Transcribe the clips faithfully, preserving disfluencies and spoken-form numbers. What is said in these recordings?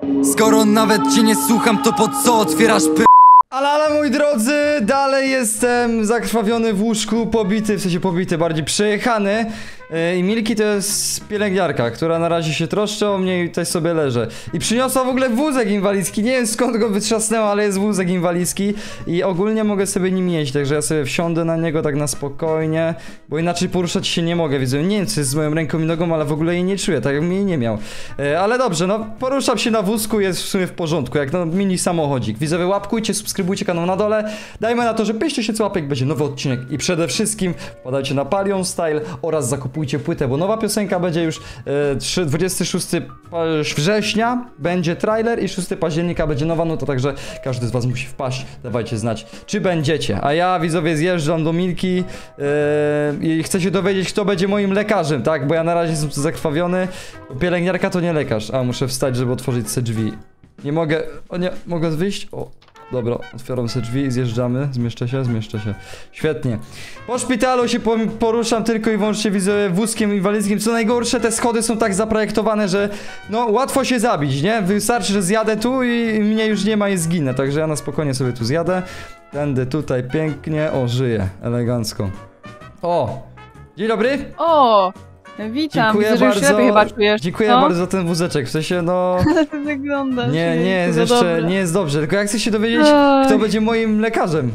Skoro nawet cię nie słucham, to po co otwierasz p... Ale, ale moi drodzy, dalej jestem zakrwawiony w łóżku, pobity, w sensie pobity, bardziej przejechany. I Milki to jest pielęgniarka, która na razie się troszczy o mnie i tutaj sobie leży. I przyniosła w ogóle wózek inwalidzki, nie wiem skąd go wytrzasnęła, ale jest wózek inwalidzki. I ogólnie mogę sobie nim jeździć, także ja sobie wsiądę na niego tak na spokojnie. Bo inaczej poruszać się nie mogę, widzę, nie wiem co jest z moją ręką i nogą, ale w ogóle jej nie czuję, tak jakbym jej nie miał. Ale dobrze, no poruszam się na wózku, jest w sumie w porządku, jak no mini samochodzik. Widzowie, łapkujcie, subskrybujcie kanał na dole. Dajmy na to, że pięćdziesiąt tysięcy łapek, będzie nowy odcinek. I przede wszystkim wpadajcie na Palion Style oraz zakupujcie płytę, bo nowa piosenka będzie już e, dwudziestego szóstego września, będzie trailer i szóstego października będzie nowa, no to także każdy z was musi wpaść, dawajcie znać, czy będziecie. A ja, widzowie, zjeżdżam do Milki e, i chcę się dowiedzieć, kto będzie moim lekarzem, tak, bo ja na razie jestem zakrwawiony, pielęgniarka to nie lekarz, a muszę wstać, żeby otworzyć te drzwi. Nie mogę, o nie, mogę wyjść? O. Dobra, otwieram sobie drzwi i zjeżdżamy. Zmieszczę się, zmieszczę się. Świetnie. Po szpitalu się poruszam tylko i wyłącznie, widzę, wózkiem inwalidzkim. Co najgorsze, te schody są tak zaprojektowane, że no łatwo się zabić, nie? Wystarczy, że zjadę tu i mnie już nie ma i zginę. Także ja na spokojnie sobie tu zjadę. Tędy tutaj pięknie. O, żyję. Elegancko. O! Dzień dobry! O! Witam, dziękuję widzę, że bardzo, już lepiej chyba czujesz. Dziękuję no? bardzo za ten wózeczek, w sensie no... Ale to wygląda. Nie, nie jest jeszcze, dobrze. nie jest dobrze, tylko jak chcę się dowiedzieć, Oj. kto będzie moim lekarzem.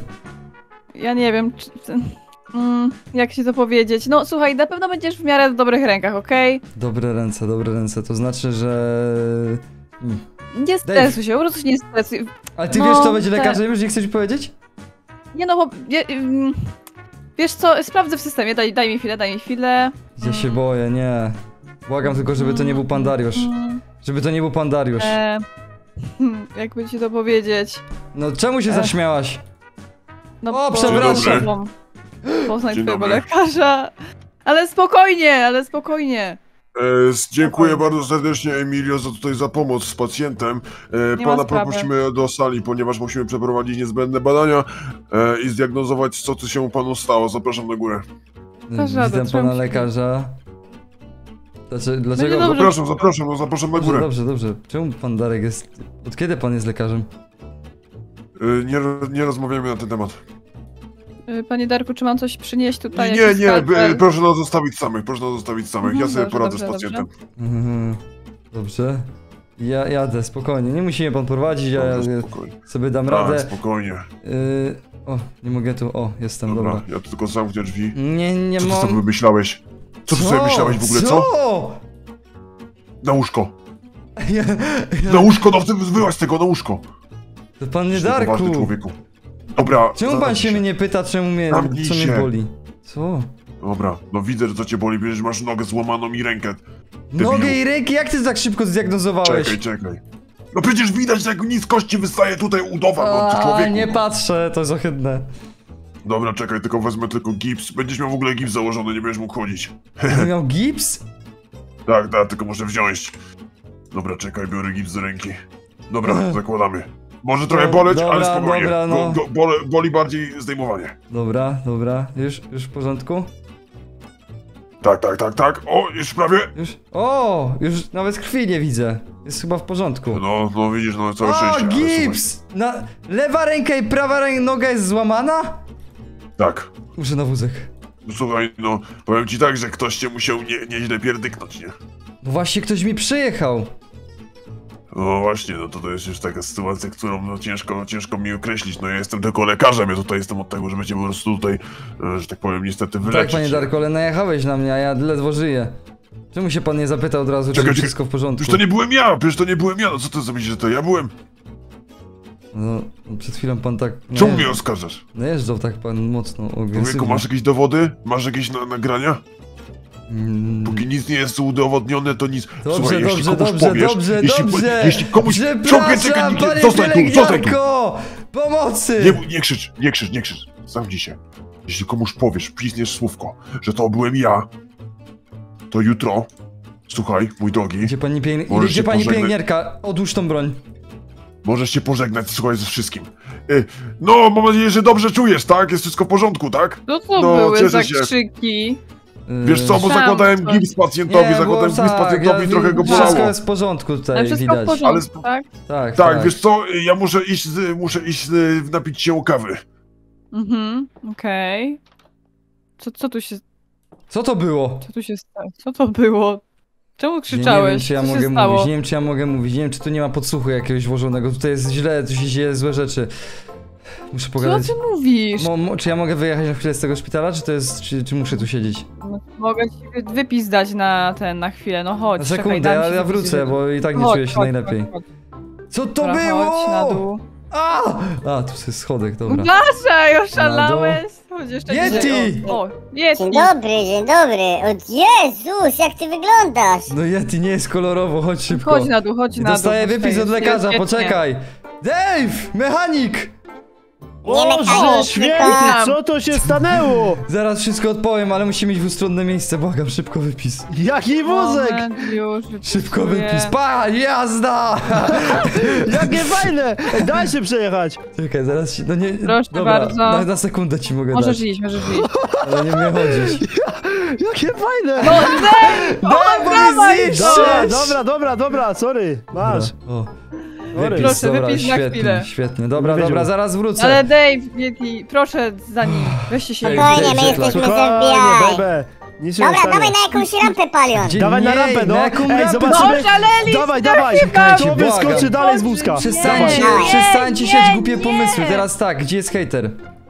Ja nie wiem, czy... Mm, jak się to powiedzieć. No słuchaj, na pewno będziesz w miarę w dobrych rękach, okej? Okay? Dobre ręce, dobre ręce, to znaczy, że... Hmm. Nie stresuj się, po prostu się nie stresuj. Ale ty no, wiesz, kto będzie te... lekarzem, już nie chcesz mi powiedzieć? Nie no, bo... Je, mm, wiesz co, sprawdzę w systemie, daj, daj mi chwilę, daj mi chwilę. Ja się boję, nie. Błagam tylko, żeby to nie był pan Dariusz. Żeby to nie był pan Dariusz. E, jakby ci to powiedzieć. No czemu się e. zaśmiałaś? No, o, przepraszam. Poznaj twojego lekarza. Ale spokojnie, ale spokojnie. E, dziękuję spokojnie. bardzo serdecznie, Emilio, za tutaj za pomoc z pacjentem. E, pana proposimy do sali, ponieważ musimy przeprowadzić niezbędne badania e, i zdiagnozować, co tu się panu stało. Zapraszam na górę. Witam pana lekarza. Dlaczego? dlaczego? Zapraszam, zapraszam, no zapraszam na górę. Dobrze, dobrze, dobrze. Czemu pan Darek jest... Od kiedy pan jest lekarzem? E, nie, nie rozmawiamy na ten temat. Panie Darku, czy mam coś przynieść tutaj? Nie, nie, by, proszę nas zostawić samych, proszę nas zostawić samych, ja sobie dobrze, poradzę dobrze, z pacjentem. Dobrze. Mhm, dobrze. Ja jadę, spokojnie, nie musi mnie pan prowadzić, ja dobrze, sobie dam tak, radę. spokojnie. Yy, o, nie mogę tu, o, jestem, dobra. dobra. Ja tu tylko zamknę drzwi. Nie, nie co mam... Co ty sobie myślałeś? Co ty co? sobie myślałeś w ogóle, co? co? Na łóżko. Ja, ja... Na łóżko, no wyłaź z tego, na łóżko. To pan nie Darku. Człowieku. Dobra. Czemu pan się mnie pyta, czemu mnie, Zamknij co się. mnie boli? Co? Dobra, no widzę, że co cię boli, wiesz, że masz nogę złamaną i rękę. Debilu. Nogę i rękę? Jak ty tak szybko zdiagnozowałeś? Czekaj, czekaj. No przecież widać, jak nic kości wystaje tutaj udowa, no ty człowieku. nie patrzę, to jest ohydne. Dobra, czekaj, tylko wezmę tylko gips. Będziesz miał w ogóle gips założony, nie będziesz mógł chodzić. Będę miał gips? Tak, tak, tylko muszę wziąć. Dobra, czekaj, biorę gips do ręki. Dobra, zakładamy. Może trochę boleć, dobra, ale spokojnie. Dobra, no. Bo, boli, boli bardziej zdejmowanie. Dobra, dobra. Już, już w porządku? Tak, tak, tak, tak. O, już prawie. Już. O, już nawet krwi nie widzę. Jest chyba w porządku. No, no widzisz, no całe o, szczęście. O, gips! Na, lewa ręka i prawa ręka, noga jest złamana? Tak. Muszę na wózek. No słuchaj, no powiem ci tak, że ktoś cię musiał nie, nieźle pierdyknąć, nie? No właśnie, ktoś mi przyjechał. No właśnie, no to, to jest już taka sytuacja, którą no, ciężko, ciężko mi określić. No ja jestem tylko lekarzem, ja tutaj jestem od tego, żeby cię po prostu tutaj, że tak powiem, niestety wyleczyć. Tak, panie Darku, ale najechałeś na mnie, a ja ledwo żyję. Czemu się pan nie zapytał od razu, czy wszystko w porządku? Przecież to nie byłem ja, przecież to nie byłem ja, no co ty zrobisz, że to ja byłem? No, przed chwilą pan tak... Czemu mnie oskarżasz? Najeżdżał tak pan mocno, agresywnie. Człowieku, masz jakieś dowody? Masz jakieś na nagrania? Mm. Póki nic nie jest udowodnione, to nic... Dobrze, Słuchaj, dobrze, jeśli komuś dobrze, powiesz, dobrze, jeśli, dobrze! Jeśli komuś... Przepraszam, czekaj, panie zostań tu, zostań tu! Pomocy! Nie, nie krzycz, nie krzycz, nie krzycz. Zamknij się. Jeśli komuś powiesz, pisniesz słówko, że to byłem ja, to jutro... Słuchaj, mój drogi... Gdzie pani, pielęgni Gdzie pani pielęgniarka? Odłóż tą broń. Możesz się pożegnać, słuchaj, ze wszystkim. Yy, no, mam nadzieję, że dobrze czujesz, tak? Jest wszystko w porządku, tak? No co no, były za krzyki? Wiesz co, bo Sam, zakładałem coś. gips pacjentowi, Nie, zakładałem bo gips tak, pacjentowi ja i trochę go wi- Wszystko bolało. jest w porządku tutaj, Ale wszystko w widać. porządku, Ale- tak? Tak, Tak, tak. wiesz co, ja muszę iść, z- muszę iść z- napić się kawy. Mhm, okej. Co, co tu się, Co to było? co tu się stało? Co to było? Czemu Nie, nie krzyczałeś? wiem, czy ja co mogę się stało? mówić, nie wiem, czy ja mogę mówić, nie wiem, czy tu nie ma podsłuchu jakiegoś włożonego, tutaj jest źle, tu się dzieje złe rzeczy. Muszę Co pogadać. ty mówisz? Mo, mo, czy ja mogę wyjechać na chwilę z tego szpitala, czy to jest, czy, czy muszę tu siedzieć? No, mogę ci wy- wypis dać na ten, na chwilę, no chodź. Na czekaj, sekundę, dam ja, ci ja wypis, wrócę, żeby- bo i tak nie Chodź, czuję się chodź, najlepiej. chodź, chodź. Co to Dobra, było? chodź na dół. A! A, tu jest schodek, dobra. Uważaj, oszalałeś! Chodź jeszcze Yeti! niżej. O, o, Yeti! Dzień dobry, dzień dobry. O Jezus, jak ty wyglądasz? No Yeti nie jest kolorowo, chodź szybko. Chodź na dół, chodź na dół. Dostaję bo wypis tutaj od jest lekarza, świetnie. poczekaj! Dave! Mechanik! Nie Boże mechanik, święty, tylko- co to się stanęło? Zaraz wszystko odpowiem, ale musimy mieć dwustronne miejsce, błagam, szybko wypis. Jaki wózek? Moment, już Szybko wypisuję. wypis, pa, jazda! Jakie fajne! Ej, daj się przejechać! Czekaj, zaraz się, no nie... Proszę dobra, bardzo. Na, na sekundę ci mogę Możesz dać, iść, możesz iść. ale nie mnie chodzisz. Jakie fajne! No, Dave! Daj, bo dawaj! mnie Dobra, zniszczysz! dobra, dobra, dobra, sorry, masz. Dobra, o. Sorry. Wypis, Proszę, dobra, wypis na świetnie, chwilę. świetnie. Dobra, Nie wiedział. dobra, zaraz wrócę. Ale Dave, Yeti, proszę za nim. Weźcie się. Ej, Spokojnie, my Gdzie- jesteśmy z Spokojnie, F B I. baby. Nic się Dobra, nie stanie. dawaj na jakąś rampę, Palion. Gdzie- Dawaj na nie, rampę, no. na jaką Ej, rampę? zobaczymy. Oszaleli! Dawaj, dawaj. Czekajcie, Kto błagam. wyskoczy dalej z wózka? Przestańcie, Dawaj. Nie, przestańcie sieć nie, głupie nie. pomysły. Teraz tak, gdzie jest hater?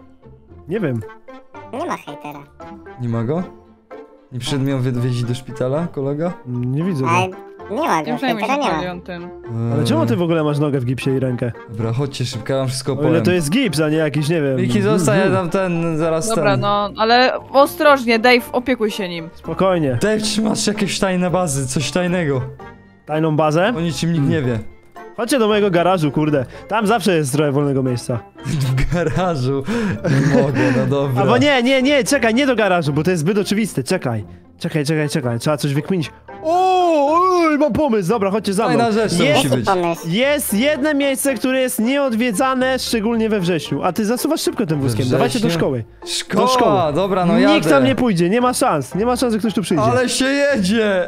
Nie wiem. Nie ma hejtera. Nie ma go? Nie przyszedł mnie wywieźć do szpitala, kolega? Nie widzę Ale go. nie ma Nie go, przejmuj się hejtera nie ma. Palion tym. Ale czemu ty w ogóle masz nogę w gipsie i rękę? Dobra, chodźcie szybko, ja wam wszystko O ile opowiem. to jest gips, a nie jakiś, nie wiem... Miki, zostaje tam ten, zaraz Dobra, ten. no, ale ostrożnie, Dave, opiekuj się nim. Spokojnie. Dave, czy masz jakieś tajne bazy, coś tajnego? Tajną bazę? O niczym nikt nie wie. Chodźcie do mojego garażu, kurde. Tam zawsze jest trochę wolnego miejsca. W garażu. Nie mogę, no dobra. Albo nie, nie, nie, czekaj, nie do garażu, bo to jest zbyt oczywiste, czekaj. Czekaj, czekaj, czekaj, trzeba coś wykminić. O, oj, mam pomysł, dobra, chodźcie za mną. Fajna rzecz to Jest, musi być. Pomysł. jest jedno miejsce, które jest nieodwiedzane, szczególnie we wrześniu, a ty zasuwasz szybko tym wózkiem, dawajcie do wrześniu? szkoły. Szkoła, do szkoły. dobra, no jadę. Nikt tam nie pójdzie, nie ma szans, nie ma szans, że ktoś tu przyjdzie. Ale się jedzie!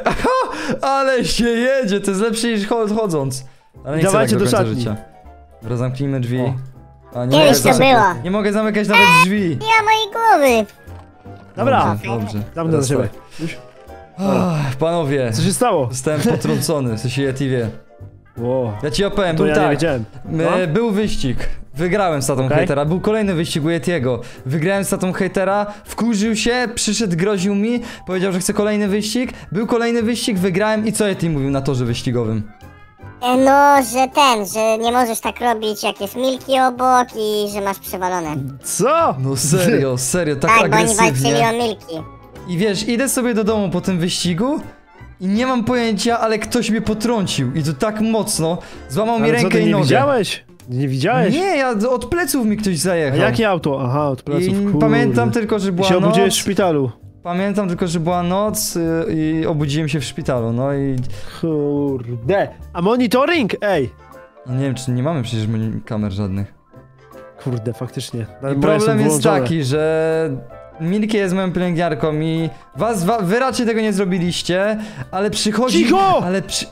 Ale się jedzie, to jest lepsze niż chod- chodząc. Ale nie chcę Dawajcie tak do do końca szatni. życia. Dobra, zamknijmy drzwi. O. A, nie Kiedyś mogę to zamykać- było. Nie mogę zamykać nawet drzwi. Nie ma mojej głowy. Dobra, Dobrze, dobrze. zamknę Teraz za siebie. tak. Ach, panowie, Co się stało? zostałem potrącony, w sensie Yeti wie. Wow. Ja ci opowiem, To był ja nie tak. wiedziałem. No. E, Był wyścig. Wygrałem z tatą Okej. hejtera. Był kolejny wyścig u Yetiego. Wygrałem z tatą hejtera, wkurzył się, przyszedł, groził mi, powiedział, że chce kolejny wyścig. Był kolejny wyścig, wygrałem i co Yeti mówił na torze wyścigowym? E, No, że ten, że nie możesz tak robić, jak jest Milki obok i że masz przewalone. Co? No serio, serio, tak, Tak, bo oni walczyli agresywnie. o Milki. I wiesz, idę sobie do domu po tym wyścigu i nie mam pojęcia, ale ktoś mnie potrącił i to tak mocno. Złamał mi Ale co, rękę ty i nie nogę. widziałeś? Nie widziałeś? Nie, ja od pleców mi ktoś A zajechał. jakie auto? Aha, od pleców, I kurde. pamiętam tylko, że I była się obudziłeś noc. w szpitalu. Pamiętam tylko, że była noc y, i obudziłem się w szpitalu, no i... Kurde. A monitoring? Ej! No nie wiem, czy nie mamy przecież moni- kamer żadnych. Kurde, faktycznie. I Moje są problem jest wyłączone. taki, że... Milky jest moją pielęgniarką i... Was, wa, wy raczej tego nie zrobiliście, ale przychodzi... Cicho! Ale przy...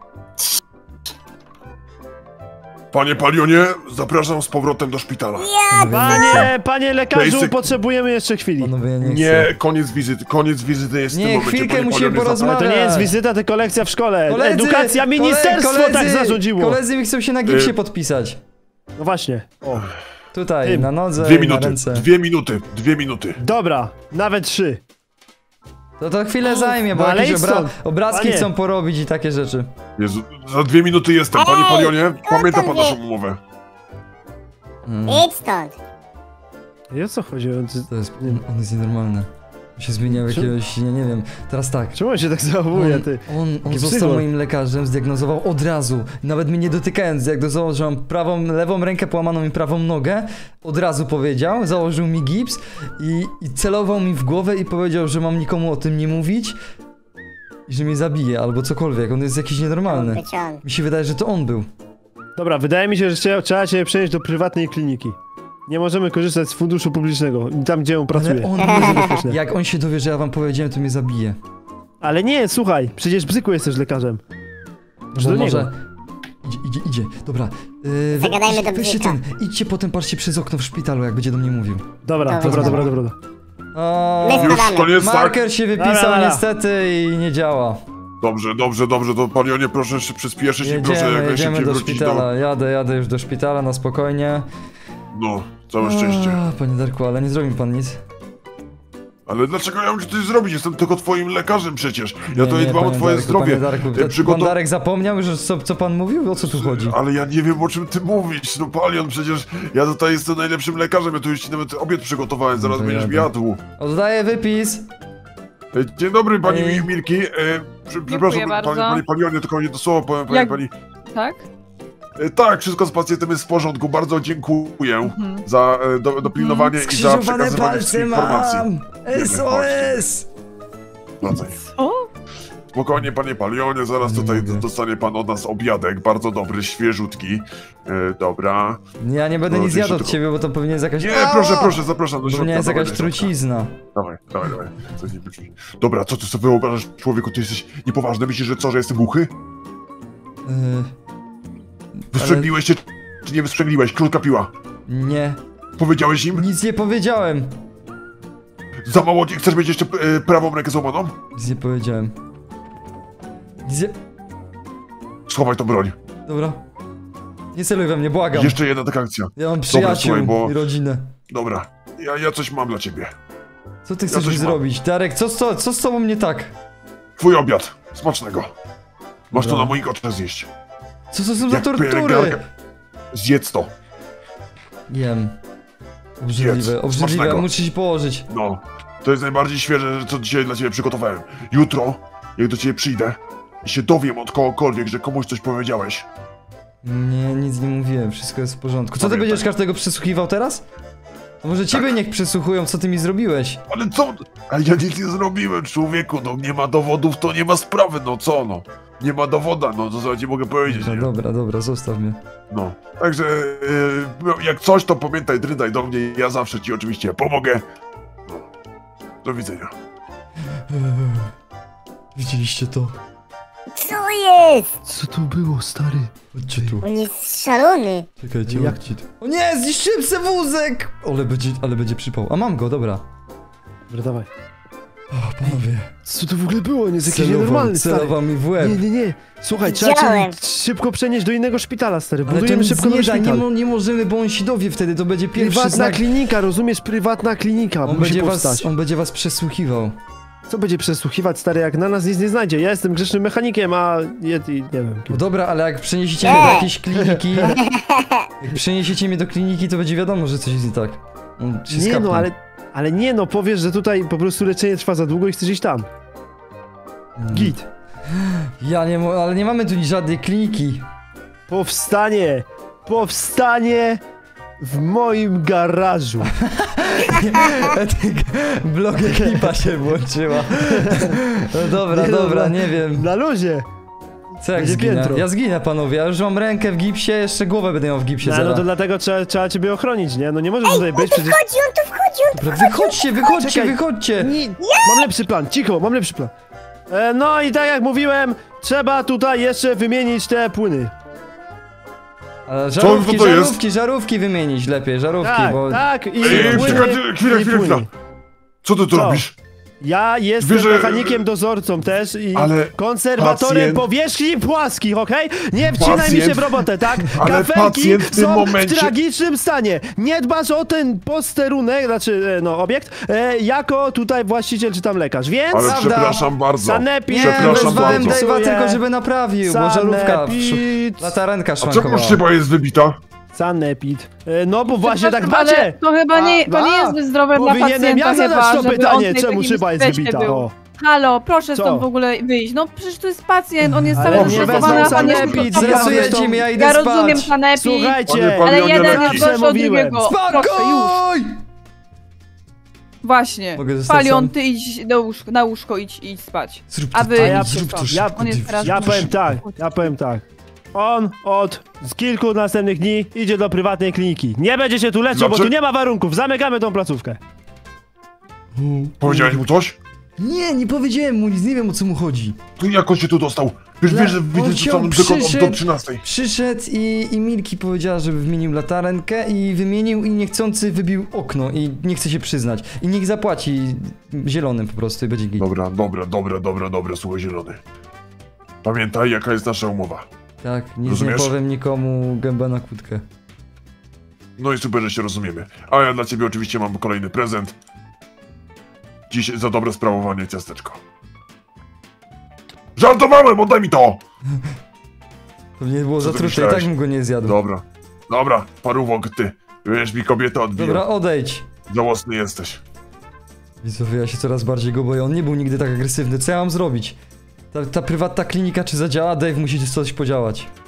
Panie Palionie, zapraszam z powrotem do szpitala. Panie, panie lekarzu, Basic- potrzebujemy jeszcze chwili. Panowie, ja nie chcę. Nie, koniec wizyty, koniec wizyty jest w Nie, tym momencie, chwilkę panie musimy Palionie, porozmawiać. Ale to nie jest wizyta, tylko lekcja w szkole. Koledzy, Edukacja, ministerstwo kole- tak koledzy, zarządziło. Koledzy mi chcą się na gipsie Y- podpisać. No właśnie. O. Tutaj, Tym. na nodze Dwie i na minuty, ręce. dwie minuty, dwie minuty. Dobra, nawet trzy. To to chwilę zajmie, bo No, ale jakieś idź obra stąd. obrazki Panie. chcą porobić i takie rzeczy. Jezu, za dwie minuty jestem, panie Ej, Palionie. Pamięta pan wie- naszą umowę. Mm, Idź stąd. I o co chodzi? On- to jest, on jest nienormalny. On się zmieniał w Czym- jakiegoś, nie, nie wiem. Teraz tak. Czemu on się tak zachowuje, On, ty? on, on Jaki został psychol. moim lekarzem, zdiagnozował od razu. Nawet mnie nie dotykając, zdiagnozował, że mam prawą, lewą rękę połamaną i prawą nogę. Od razu powiedział, założył mi gips i, i celował mi w głowę i powiedział, że mam nikomu o tym nie mówić. I że mnie zabije, albo cokolwiek. On jest jakiś nienormalny. Być on. Mi się wydaje, że to on był. Dobra, wydaje mi się, że trzeba, trzeba cię przenieść do prywatnej kliniki. Nie możemy korzystać z funduszu publicznego, tam gdzie on pracuje. Ale on To jest może, niebezpieczne. jak on się dowie, że ja wam powiedziałem, to mnie zabije. Ale nie, słuchaj, przecież Bzyku jesteś lekarzem. Może Bo do niego. może... Idzie, idzie, idzie. Dobra. Yy, Zagadajmy do weźcie Bzyka. ten, idźcie potem, patrzcie przez okno w szpitalu, jak będzie do mnie mówił. Dobra, dobra, dobra, dobra. dobra. O, My Już spadamy. koniec, tak? marker się wypisał Dobra, dobra. niestety i nie działa. Dobrze, dobrze, dobrze, to palionie proszę się przyspieszyć i proszę Jedziemy, jak jedziemy najszybciej do wrócić szpitala. do... Jadę, jadę już do szpitala na spokojnie. No, całe szczęście. A, panie Darku, ale nie zrobi mi pan nic. Ale dlaczego ja mam ci coś zrobić? Jestem tylko twoim lekarzem przecież. Ja Nie, tutaj nie, dbam o panie twoje Darku, zdrowie. Panie Darku, E, pan przygotow- Darek zapomniał już, co, co pan mówił? O co tu chodzi? Ale ja nie wiem, o czym ty mówisz, no Palion, przecież ja tutaj jestem najlepszym lekarzem, ja tu już ci nawet obiad przygotowałem, zaraz to będziesz jadę. jadł. Oddaję wypis. E, Dzień dobry, pani Ej. Milki. E, przy, przepraszam, bardzo. pani, pani Palionie, tylko nie to słowo powiem, pani, Jak- pani. Tak? E, tak, wszystko z pacjentem jest w porządku, bardzo dziękuję Mhm. za e, do, dopilnowanie i za Skrzyżowane przekazywanie palce wszystkich informacji. mam! S O S! Wracaj. O! Spokojnie, panie Palionie, zaraz Nie tutaj mogę. dostanie pan od nas obiadek, bardzo dobry, świeżutki. E, dobra. Ja nie będę No, nic oczywiście jadł od tylko- ciebie, bo to pewnie jest jakaś... Nie, Ała! proszę, proszę, zapraszam do Bo środka. nie jest dawaj jakaś do środka. trucizna. Dawaj, dawaj, dawaj. Coś nie wyczuć. Dobra, co ty sobie wyobrażasz, człowieku, ty jesteś niepoważny? Myślisz, że co, że jestem głuchy? Yy, Wysprzęgliłeś się, czy nie wysprzęgliłeś? Krótka piła. nie, Powiedziałeś im? nic nie powiedziałem. Za mało, chcesz mieć jeszcze e, prawą rękę złamaną? Nic nie powiedziałem. Nic nie... Schowaj tą broń. Dobra. Nie celuj we mnie, błagam. Jeszcze jedna taka akcja. Ja mam przyjaciół słuchaj, bo- i rodzinę. Dobra, ja, ja coś mam dla ciebie. Co ty chcesz coś mi mam. zrobić? Darek, co, co, co z tobą nie tak? Twój obiad. Smacznego. Masz to Dobra. na moich oczach zjeść. Co to są za Jak tortury? pielęgniarka. Zjedz to. Jem. Obrzydliwe, Jedz. obrzydliwe, Smacznego. muszę się położyć. No. To jest najbardziej świeże, co dzisiaj dla ciebie przygotowałem. Jutro, jak do ciebie przyjdę i się dowiem od kogokolwiek, że komuś coś powiedziałeś. Nie, nic nie mówiłem, wszystko jest w porządku. Co ty Pamiętaj. będziesz każdego przesłuchiwał teraz? To może ciebie Tak. niech przesłuchują, co ty mi zrobiłeś. Ale co? A ja nic nie zrobiłem, człowieku, no nie ma dowodów, to nie ma sprawy, no co no? Nie ma dowoda, no to co ja ci mogę powiedzieć, No nie? dobra, dobra, zostaw mnie. No. Także yy, jak coś, to pamiętaj, drydaj do mnie, ja zawsze ci oczywiście pomogę. No. Do widzenia. Widzieliście to? Co jest? Co to było, stary? Chodźcie tu. On jest szalony. Czekajcie, Jak- chodźcie tu. O nie, zniszczyłem se wózek! Ale będzie, ale będzie przypał. A mam go, dobra. Dobra, dawaj. O, panowie. Co to w ogóle było? On jest jakiś Celował, nienormalny, stary. celował mi w łeb. Nie, nie, nie. Słuchaj, trzeba cię Widziałem. szybko przenieść do innego szpitala, stary. Ale to Budujemy nic szybko nie nowy da, nie, szpital. mo nie możemy, bo on się dowie wtedy, to będzie pierwszy Prywatna znak. klinika, rozumiesz? Prywatna klinika, On musi będzie, powstać. was, on będzie was przesłuchiwał. Co będzie przesłuchiwać, stary, jak na nas nic nie znajdzie? Ja jestem grzecznym mechanikiem, a nie, nie wiem. No dobra, ale jak przeniesiecie mnie do jakiejś kliniki... Jak przeniesiecie mnie do kliniki, to będzie wiadomo, że coś jest nie tak. On się Nie skapnie. no, ale, ale nie no, powiesz, że tutaj po prostu leczenie trwa za długo i chcesz iść tam. Mm. Git. Ja nie mo- ale nie mamy tu żadnej kliniki. Powstanie! Powstanie w moim garażu. Blog ekipa się włączyła. No dobra, Nie no, dobra, na- nie wiem. Na luzie. Co jak będzie zginę? piętro. Ja zginę, panowie. Ja już mam rękę w gipsie, jeszcze głowę będę miał w gipsie No, zaraz. no to dlatego trzeba, trzeba ciebie ochronić, nie? No nie możesz tutaj być przecież... Wchodzi, on tu wchodzi, on tu Dobra, wychodźcie, wychodźcie, Czekaj. wychodźcie! Nie, mam lepszy plan, cicho, mam lepszy plan. E, no i tak jak mówiłem, trzeba tutaj jeszcze wymienić te płyny. Ale żarówki, co to jest? żarówki, żarówki wymienić lepiej, żarówki, Tak, bo... tak, i Ej, płyny, czekaj, chwilę, i chwilę, chwilę. płyny. Co ty tu Co? robisz? Ja jestem Wiesz, że- mechanikiem dozorcą też i Ale konserwatorem pacjent- powierzchni płaskich, okej? Nie wcinaj mi Pacjent- się w robotę, tak? Ale Kafelki pacjent w tym są momencie- w tragicznym stanie. Nie dbasz o ten posterunek, znaczy, e, no, obiekt, e, jako tutaj właściciel czy tam lekarz, więc... Ale Prawda. przepraszam bardzo. Sanepid, Nie, Przepraszam wezwałem bardzo. Dave'a tylko, żeby naprawił, bo żarówka... Sanepid, Latarenka A czemu szwankowała. szyba jest wybita? sanepid. E, no bo właśnie tak Przepraszam, ale macie. to chyba nie, to nie A, jest zbyt zdrowe dla Powinienem pacjenta ja zadać chyba, to żeby on pytanie, tutaj w czemu takim szyba jest stresie wybita, był. o. Halo, proszę Co? stąd w ogóle wyjść. No przecież to jest pacjent, on jest Ale cały nie zestresowany, wezmą a pan jest sanepid, przygotowany. Zresujecie mnie, ja idę Ja spać. rozumiem sanepid, Słuchajcie, Panie ale Palionie, jeden leki. jest gorszy od Przemówiłem. drugiego. Proszę, już. Spokój! Właśnie. Mogę zostać Palion, sam? ty idź do łóżko, na łóżko idź, idź spać. Zrób A to, wy Dave, ja- zrób to ja- szybko, on jest Dave. teraz- ja powiem tak, ja powiem tak. on od z kilku następnych dni idzie do prywatnej kliniki. Nie będzie się tu leczył, bo Znaczy- tu nie ma warunków. Zamykamy tą placówkę. Powiedziałeś mu coś? Nie, nie powiedziałem mu nic, nie wiem o co mu chodzi. To jak on się tu dostał? Wiesz, Dla- wiesz, że on widzę się tu tam tylko do, do trzynastej. Przyszedł i, i Milki powiedziała, żeby wymienił latarenkę i wymienił i niechcący wybił okno i nie chce się przyznać. I niech zapłaci zielonym po prostu i będzie git. Dobra, dobra, dobra, dobra, dobra, słuchaj zielony. Pamiętaj, jaka jest nasza umowa. Tak, nic Rozumiesz? nie powiem nikomu, gęba na kłódkę. No i super, że się rozumiemy. A ja dla ciebie oczywiście mam kolejny prezent. Dziś za dobre sprawowanie ciasteczko. Żartowałem, oddaj mi to! To nie było Co ty zatrute, i myślałeś? tak bym go nie zjadł. Dobra, dobra, parówok ty. Wiesz, mi kobieta odbija. Dobra, odejdź. Żałosny jesteś. Widzowie, ja się coraz bardziej go boję, on nie był nigdy tak agresywny, co ja mam zrobić? Ta, ta prywatna klinika czy zadziała? Dave musi coś podziałać.